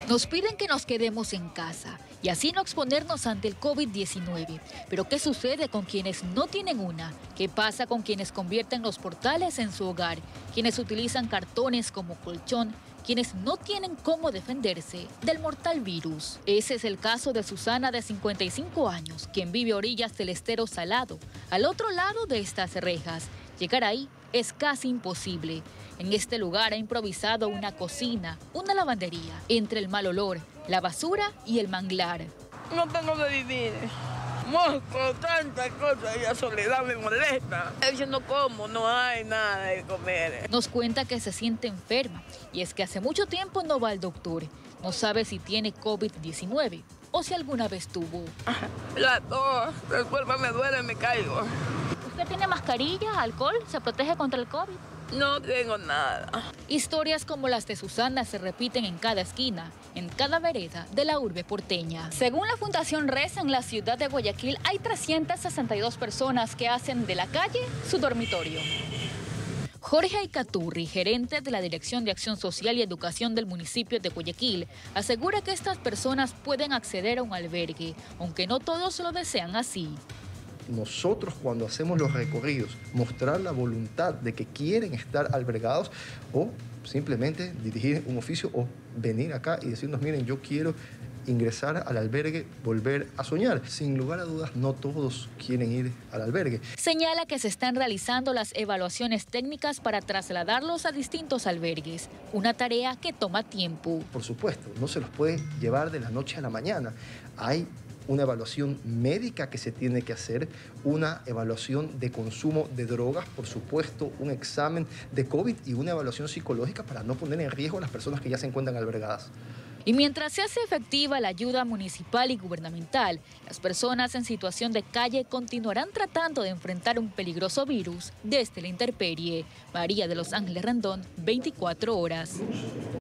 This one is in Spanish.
Nos piden que nos quedemos en casa y así no exponernos ante el COVID-19. Pero ¿qué sucede con quienes no tienen una? ¿Qué pasa con quienes convierten los portales en su hogar? Quienes utilizan cartones como colchón, quienes no tienen cómo defenderse del mortal virus. Ese es el caso de Susana, de 55 años, quien vive a orillas del estero Salado, al otro lado de estas rejas. Llegar ahí es casi imposible. En este lugar ha improvisado una cocina, una lavandería, entre el mal olor, la basura y el manglar. No tengo de vivir. Mosco, tantas cosas y la soledad me molesta. Yo no como, no hay nada de comer. Nos cuenta que se siente enferma y es que hace mucho tiempo no va al doctor. No sabe si tiene COVID-19 o si alguna vez tuvo. La tos, el cuerpo me duele, me caigo. ¿Usted tiene mascarilla, alcohol? ¿Se protege contra el COVID? No tengo nada. Historias como las de Susana se repiten en cada esquina, en cada vereda de la urbe porteña. Según la Fundación Reza, en la ciudad de Guayaquil hay 362 personas que hacen de la calle su dormitorio. Jorge Aicaturri, gerente de la Dirección de Acción Social y Educación del municipio de Guayaquil, asegura que estas personas pueden acceder a un albergue, aunque no todos lo desean así. Nosotros, cuando hacemos los recorridos, mostrar la voluntad de que quieren estar albergados o simplemente dirigir un oficio o venir acá y decirnos, miren, yo quiero ingresar al albergue, volver a soñar. Sin lugar a dudas, no todos quieren ir al albergue. Señala que se están realizando las evaluaciones técnicas para trasladarlos a distintos albergues, una tarea que toma tiempo. Por supuesto, no se los puede llevar de la noche a la mañana. Hay una evaluación médica que se tiene que hacer, una evaluación de consumo de drogas, por supuesto, un examen de COVID y una evaluación psicológica para no poner en riesgo a las personas que ya se encuentran albergadas. Y mientras se hace efectiva la ayuda municipal y gubernamental, las personas en situación de calle continuarán tratando de enfrentar un peligroso virus desde la intemperie. María de los Ángeles Rendón, 24 horas.